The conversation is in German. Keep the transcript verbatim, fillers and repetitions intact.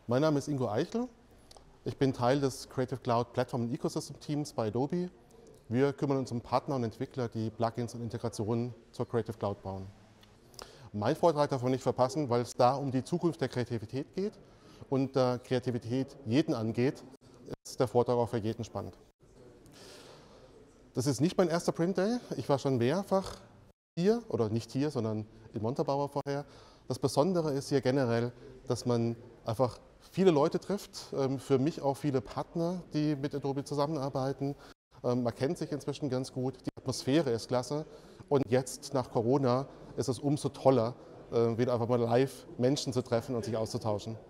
Mein Name ist Ingo Eichel. Ich bin Teil des Creative Cloud Platform und Ecosystem Teams bei Adobe. Wir kümmern uns um Partner und Entwickler, die Plugins und Integrationen zur Creative Cloud bauen. Mein Vortrag darf man nicht verpassen, weil es da um die Zukunft der Kreativität geht. Und da Kreativität jeden angeht, ist der Vortrag auch für jeden spannend. Das ist nicht mein erster Print Day. Ich war schon mehrfach hier, oder nicht hier, sondern in Montabaur vorher. Das Besondere ist hier generell, dass man einfach viele Leute trifft, für mich auch viele Partner, die mit Adobe zusammenarbeiten. Man kennt sich inzwischen ganz gut, die Atmosphäre ist klasse und jetzt nach Corona ist es umso toller, wieder einfach mal live Menschen zu treffen und sich auszutauschen.